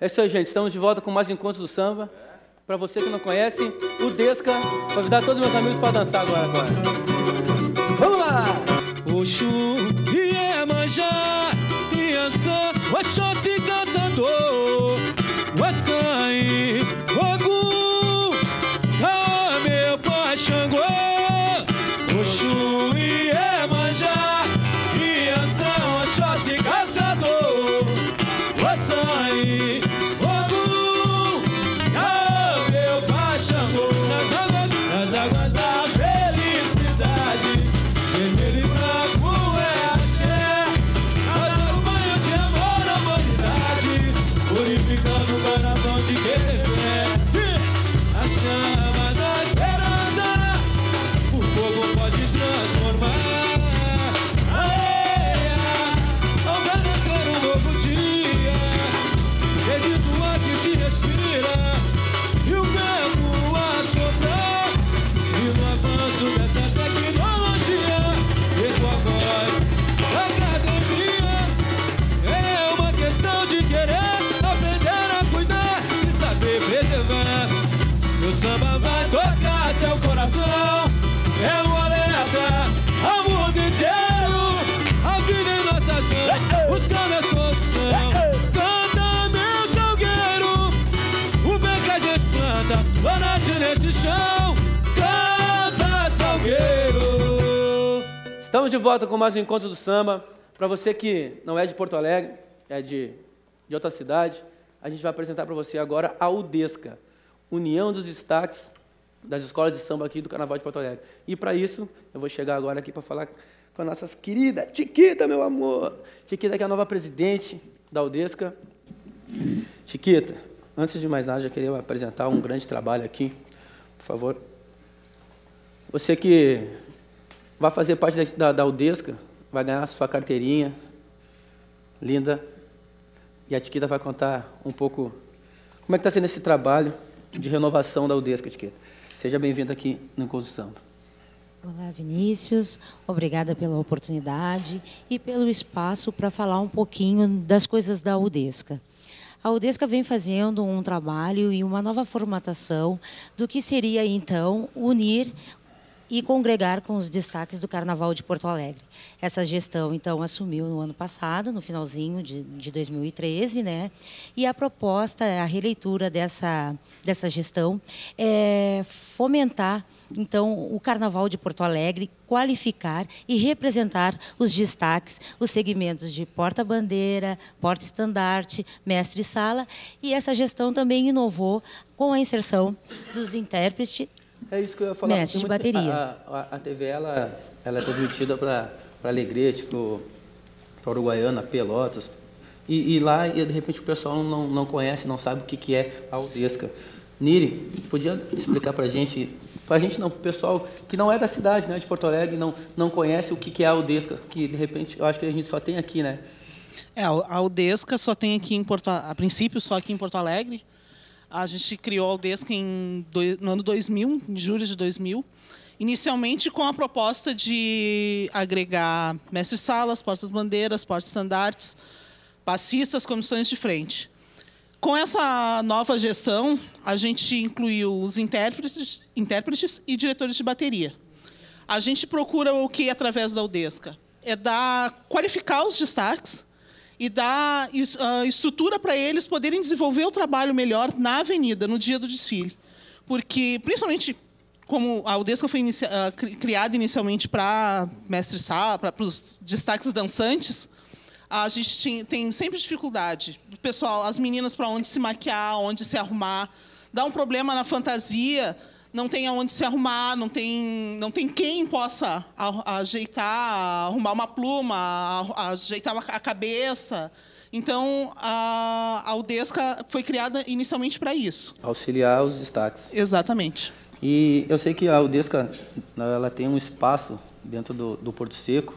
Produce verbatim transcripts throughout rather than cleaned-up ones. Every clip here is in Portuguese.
É isso aí, gente. Estamos de volta com mais Encontros do Samba. Para você que não conhece, o Desca. Convidar todos os meus amigos para dançar agora. agora. Vamos lá! Oxu, Iemanjá, criança, Oxóssi caçador, Waçai, Ogum, ah, meu pai Xangô. Oxu, Iemanjá, criança, Oxóssi caçador, Waçai, Ogum, ah, meu pai Xangô. Nas águas, nas águas da felicidade, vermelho e branco é axé, a um banho de amor à humanidade, purificando o coração de quem tem fé. A chama da esperança, o fogo pode transformar. Areia, ao renascer um novo dia, acredito a que se respira, e o vento a soprar, e no avanço dessa tecnologia, e tua voz da academia, é uma questão de querer aprender a cuidar e saber preservar. O samba vai tocar seu coração, é um alerta ao mundo inteiro, a vida em nossas mãos, buscando a solução. Canta, meu salgueiro, o bem que a gente planta, lá nasce nesse chão. Canta, salgueiro. Estamos de volta com mais um Encontro do Samba. Para você que não é de Porto Alegre, é de, de outra cidade, a gente vai apresentar para você agora a UDESCA, União dos Destaques das Escolas de Samba aqui do Carnaval de Porto Alegre. E para isso, eu vou chegar agora aqui para falar com a nossa querida Chiquita, meu amor. Chiquita, que é a nova presidente da UDESCA. Chiquita, antes de mais nada, já queria apresentar um grande trabalho aqui, por favor. Você que vai fazer parte da, da, da UDESCA, vai ganhar sua carteirinha, linda, e a Chiquita vai contar um pouco como é que está sendo esse trabalho de renovação da UDESCA, Chiquita. Seja bem-vinda aqui no Encontro do Samba. Olá, Vinícius. Obrigada pela oportunidade e pelo espaço para falar um pouquinho das coisas da UDESCA. A UDESCA vem fazendo um trabalho e uma nova formatação do que seria, então, unir e congregar com os destaques do Carnaval de Porto Alegre. Essa gestão, então, assumiu no ano passado, no finalzinho de, de dois mil e treze, né? E a proposta, a releitura dessa, dessa gestão é fomentar, então, o Carnaval de Porto Alegre, qualificar e representar os destaques, os segmentos de porta-bandeira, porta-estandarte, mestre-sala, e essa gestão também inovou com a inserção dos intérpretes. É isso que eu ia falar. Mestre de bateria. A, a, a T V ela, ela é transmitida para Alegrete, para Uruguaiana, Pelotas. E, e lá, e de repente, o pessoal não, não conhece, não sabe o que, que é a UDESCA. Niri, podia explicar para a gente, para a gente não, para o pessoal que não é da cidade, né, de Porto Alegre, não, não conhece o que, que é a UDESCA, que de repente eu acho que a gente só tem aqui, né? É, a UDESCA só tem aqui em Porto, a princípio só aqui em Porto Alegre. A gente criou a UDESCA em, no ano dois mil, em julho de dois mil, inicialmente com a proposta de agregar mestres-salas, portas-bandeiras, portas-estandartes, passistas, comissões de frente. Com essa nova gestão, a gente incluiu os intérpretes, intérpretes e diretores de bateria. A gente procura o que através da UDESCA? É dar, qualificar os destaques, e dar uh, estrutura para eles poderem desenvolver o trabalho melhor na avenida, no dia do desfile. Porque, principalmente, como a UDESCA foi inicia uh, criada inicialmente para mestre-sala, para os destaques dançantes, a gente tem, tem sempre dificuldade. O pessoal, as meninas para onde se maquiar, onde se arrumar. Dá um problema na fantasia, não tem aonde se arrumar, não tem, não tem quem possa ajeitar, arrumar uma pluma, ajeitar a cabeça. Então, a, a UDESCA foi criada inicialmente para isso. Auxiliar os destaques. Exatamente. E eu sei que a UDESCA ela tem um espaço dentro do, do Porto Seco,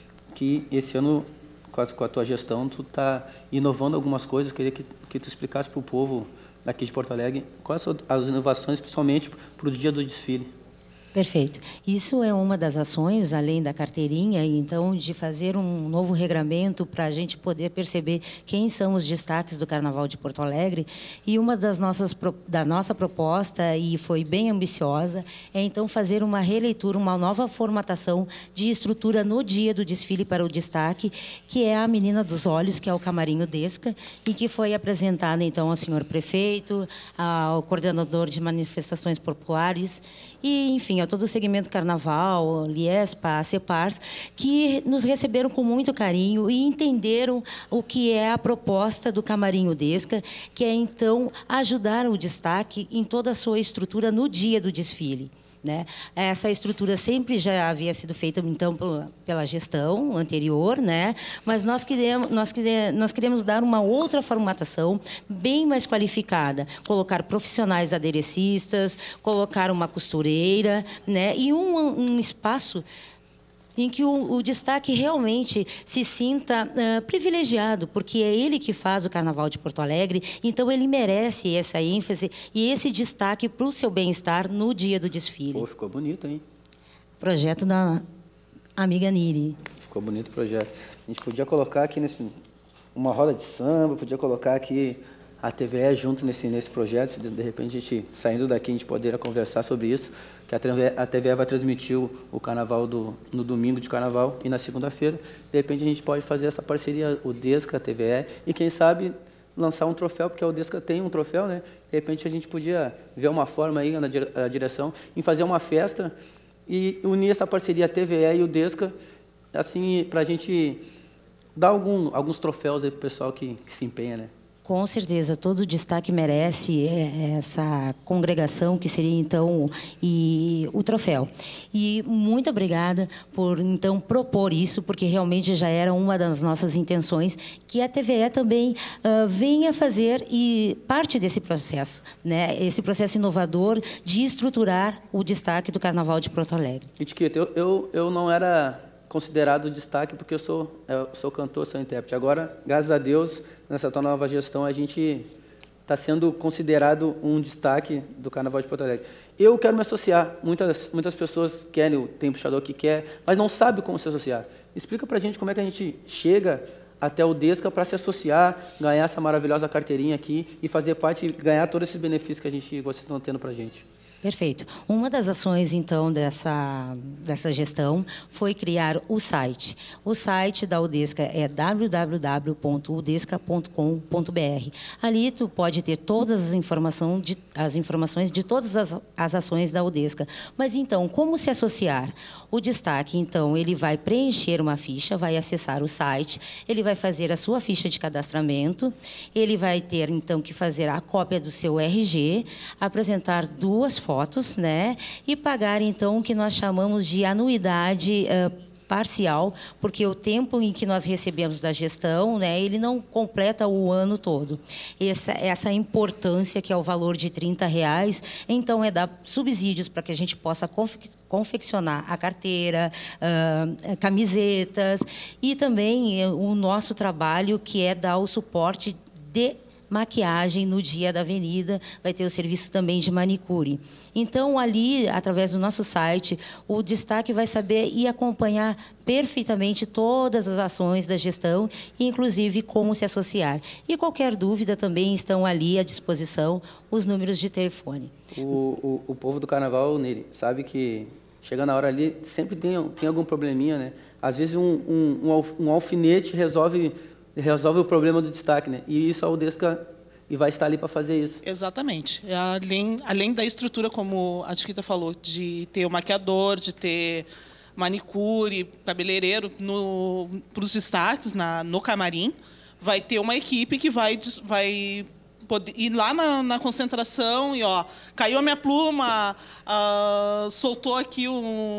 que esse ano, com a, com a tua gestão, tu está inovando algumas coisas. Queria que, que tu explicasse para o povo daqui de Porto Alegre quais são as inovações, principalmente para o dia do desfile. Perfeito. Isso é uma das ações, além da carteirinha, então, de fazer um novo regramento para a gente poder perceber quem são os destaques do Carnaval de Porto Alegre. E uma das nossas da nossa proposta, e foi bem ambiciosa, é então fazer uma releitura, uma nova formatação de estrutura no dia do desfile para o destaque, que é a Menina dos Olhos, que é o Camarim Udesca, e que foi apresentada então ao senhor prefeito, ao coordenador de manifestações populares e, enfim, a todo o segmento Carnaval, Liespa, Cepars, que nos receberam com muito carinho e entenderam o que é a proposta do Camarim Udesca, que é, então, ajudar o destaque em toda a sua estrutura no dia do desfile. Né? Essa estrutura sempre já havia sido feita, então, pela gestão anterior, né? Mas nós queremos, nós, queremos, nós queremos dar uma outra formatação bem mais qualificada, colocar profissionais aderecistas, colocar uma costureira, né? E um, um espaço em que o, o destaque realmente se sinta uh, privilegiado, porque é ele que faz o Carnaval de Porto Alegre, então ele merece essa ênfase e esse destaque para o seu bem-estar no dia do desfile. Pô, ficou bonito, hein? Projeto da amiga Niri. Ficou bonito o projeto. A gente podia colocar aqui nesse, uma roda de samba, podia colocar aqui a T V E junto nesse, nesse projeto, se de, de repente a gente, saindo daqui, a gente poderia conversar sobre isso, que a T V E, a T V E vai transmitir o, o carnaval do, no domingo de carnaval e na segunda-feira. De repente a gente pode fazer essa parceria, o Udesca, a T V E, e quem sabe lançar um troféu, porque a Udesca tem um troféu, né? De repente a gente podia ver uma forma aí na dire, a direção em fazer uma festa e unir essa parceria a T V E e o Udesca, assim, para a gente dar algum, alguns troféus aí para o pessoal que, que se empenha, né? Com certeza, todo destaque merece essa congregação que seria, então, e o troféu. E muito obrigada por, então, propor isso, porque realmente já era uma das nossas intenções, que a T V E também uh, venha fazer e parte desse processo, né? Esse processo inovador de estruturar o destaque do Carnaval de Porto Alegre. Etiqueta, eu, eu, eu não era considerado destaque porque eu sou, eu sou cantor, sou intérprete. Agora, graças a Deus, nessa tua nova gestão, a gente está sendo considerado um destaque do Carnaval de Porto Alegre. Eu quero me associar. Muitas, muitas pessoas querem, tem puxador que quer, mas não sabe como se associar. Explica para a gente como é que a gente chega até o Udesca para se associar, ganhar essa maravilhosa carteirinha aqui e fazer parte, ganhar todos esses benefícios que a gente, vocês estão tendo para a gente. Perfeito. Uma das ações, então, dessa, dessa gestão foi criar o site. O site da Udesca é w w w ponto udesca ponto com ponto b r. Ali tu pode ter todas as, informação de, as informações de todas as, as ações da Udesca. Mas, então, como se associar? O destaque, então, ele vai preencher uma ficha, vai acessar o site, ele vai fazer a sua ficha de cadastramento, ele vai ter, então, que fazer a cópia do seu R G, apresentar duas fotos, né? E pagar, então, o que nós chamamos de anuidade uh, parcial, porque o tempo em que nós recebemos da gestão, né, ele não completa o ano todo. Essa, essa importância, que é o valor de trinta reais, então é dar subsídios para que a gente possa confe confeccionar a carteira, uh, camisetas, e também uh, o nosso trabalho, que é dar o suporte de maquiagem no dia da avenida, vai ter o serviço também de manicure. Então, ali, através do nosso site, o destaque vai saber e acompanhar perfeitamente todas as ações da gestão, inclusive como se associar. E qualquer dúvida também estão ali à disposição os números de telefone. O, o, o povo do Carnaval, Neri, sabe que chegando na hora ali, sempre tem, tem algum probleminha, né? Às vezes um, um, um, alf, um alfinete resolve resolve o problema do destaque, né? E isso a Udesca e vai estar ali para fazer isso. Exatamente. Além, além da estrutura, como a Chiquita falou, de ter o maquiador, de ter manicure, cabeleireiro para os destaques na, no camarim, vai ter uma equipe que vai, vai poder ir lá na, na concentração e, ó, caiu a minha pluma, uh, soltou aqui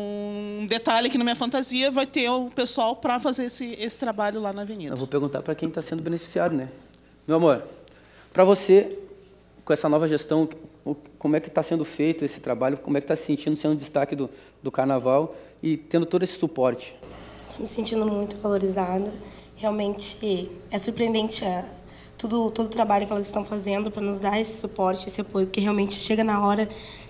um detalhe aqui na minha fantasia, vai ter o pessoal para fazer esse, esse trabalho lá na avenida. Eu vou perguntar para quem está sendo beneficiado, né? Meu amor, para você, com essa nova gestão, como é que está sendo feito esse trabalho, como é que está se sentindo sendo destaque do, do Carnaval e tendo todo esse suporte? Estou me sentindo muito valorizada. Realmente é surpreendente a Tudo, todo o trabalho que elas estão fazendo para nos dar esse suporte, esse apoio, porque realmente chega na hora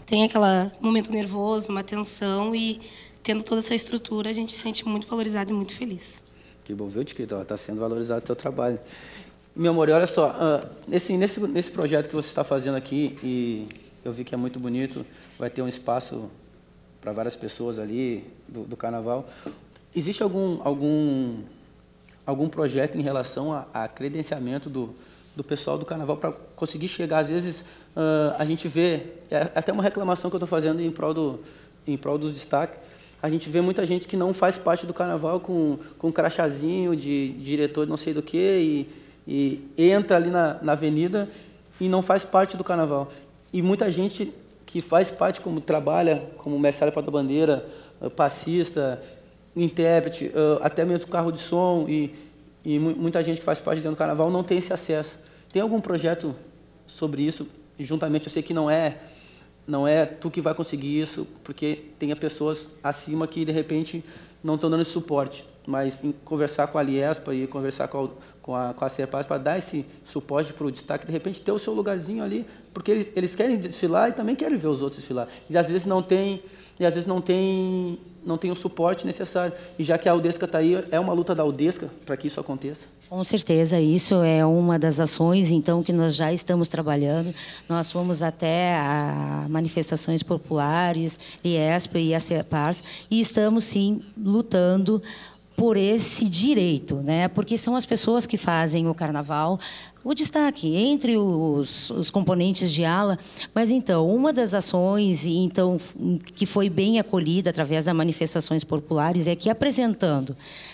tem aquele momento nervoso, uma tensão, e tendo toda essa estrutura, a gente se sente muito valorizado e muito feliz. Que bom, viu, Tiquito? Está sendo valorizado o teu trabalho. Meu amor, olha só, uh, nesse, nesse, nesse projeto que você está fazendo aqui, e eu vi que é muito bonito, vai ter um espaço para várias pessoas ali do, do carnaval. Existe algum, algum, algum projeto em relação a, a credenciamento do, do pessoal do carnaval para conseguir chegar? Às vezes, uh, a gente vê, é até uma reclamação que eu estou fazendo em prol do, em prol do destaque, a gente vê muita gente que não faz parte do carnaval com, com um crachazinho de, de diretor de não sei do que, e, e entra ali na, na avenida e não faz parte do carnaval. E muita gente que faz parte, como trabalha, como mestre porta-bandeira, passista, intérprete, até mesmo carro de som, e, e muita gente que faz parte dentro do carnaval não tem esse acesso. Tem algum projeto sobre isso? Juntamente, eu sei que não é, não é tu que vai conseguir isso, porque tem pessoas acima que, de repente, não estão dando esse suporte, mas em conversar com a Liespa e conversar com a, com a, com a Serpas para dar esse suporte para o destaque, de repente ter o seu lugarzinho ali, porque eles, eles querem desfilar e também querem ver os outros desfilar. E às vezes não tem, e às vezes não tem, não tem o suporte necessário. E já que a Udesca está aí, é uma luta da Udesca para que isso aconteça? Com certeza, isso é uma das ações, então, que nós já estamos trabalhando. Nós fomos até a manifestações populares, Liespa e a Serpas, e estamos, sim, lutando por esse direito, né? Porque são as pessoas que fazem o carnaval, o destaque entre os, os componentes de ala. Mas, então, uma das ações então, que foi bem acolhida através das manifestações populares é que, apresentando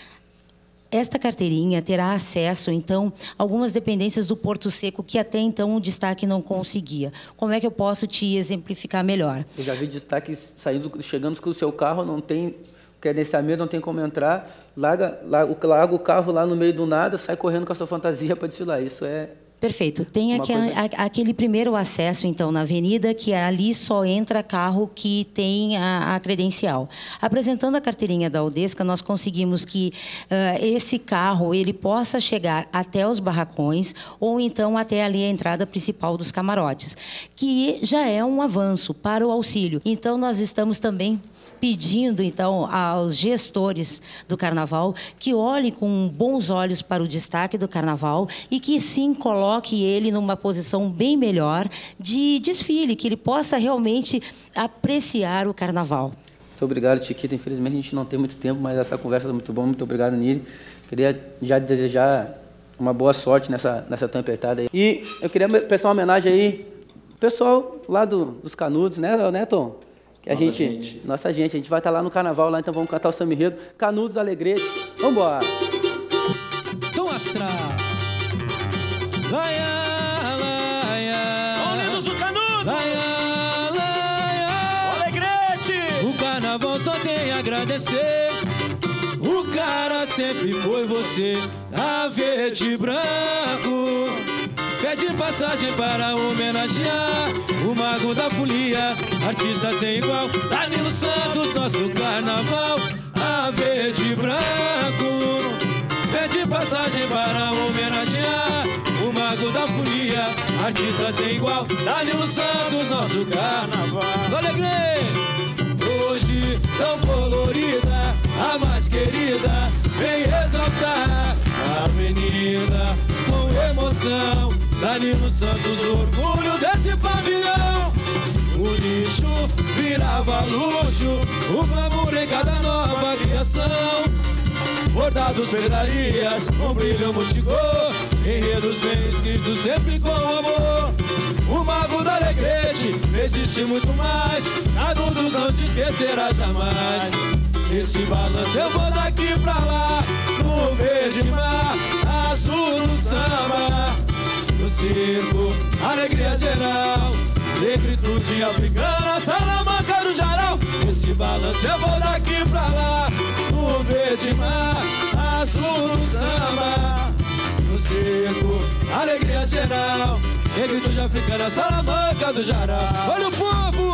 esta carteirinha, terá acesso, então, a algumas dependências do Porto Seco que até então o destaque não conseguia. Como é que eu posso te exemplificar melhor? Eu já vi destaques saindo, chegando com o seu carro, não tem credenciamento, não tem como entrar, larga, larga, larga o carro lá no meio do nada, sai correndo com a sua fantasia para desfilar. Isso é... Perfeito. Tem aqui, coisa... a, aquele primeiro acesso, então, na avenida, que ali só entra carro que tem a, a credencial. Apresentando a carteirinha da Udesca, nós conseguimos que uh, esse carro ele possa chegar até os barracões ou, então, até ali a entrada principal dos camarotes, que já é um avanço para o auxílio. Então, nós estamos também pedindo, então, aos gestores do Carnaval que olhem com bons olhos para o destaque do Carnaval e que, sim, coloque ele numa posição bem melhor de desfile, que ele possa realmente apreciar o Carnaval. Muito obrigado, Tiquito. Infelizmente, a gente não tem muito tempo, mas essa conversa é muito boa. Muito obrigado, Nili. Queria já desejar uma boa sorte nessa, nessa tua empreitada aí. E eu queria prestar uma homenagem aí ao pessoal lá do, dos Canudos, né, né, Tom? Que a nossa gente, gente. Nossa gente. A gente vai estar lá no Carnaval, lá, então vamos cantar o samba enredo. Canudos, Alegrete. Vamos embora. Tom Astra. Laia, laia. Unidos do Canudo. Laia, laia. Alegrete. O carnaval só tem a agradecer. O cara sempre foi você. A verde e branco. Pede passagem para homenagear o mago da folia, artista sem igual, Danilo Santos, nosso carnaval. A verde e branco. Pede passagem para homenagear o mago da folia, artista sem igual, Danilo Santos, nosso carnaval. Alegrete! Hoje tão colorida, a mais querida, vem exaltar a avenida com emoção. Danilo Santos, orgulho desse pavilhão. O lixo virava luxo, o glamour em cada nova criação. Bordados, pedarias, com brilho multicor, enredos sem escrito, sempre com amor. O mago da Alegrete, existe muito mais, Canudos não te esquecerá jamais. Esse balanço eu vou daqui pra lá, no verde mar, azul no samba. No circo, alegria geral, negritude africana, Salamanca do Jarau. Esse balanço eu vou daqui pra lá, no verde mar, azul no samba. No circo, alegria geral, negritude africana, Salamanca do Jarau. Olha o povo!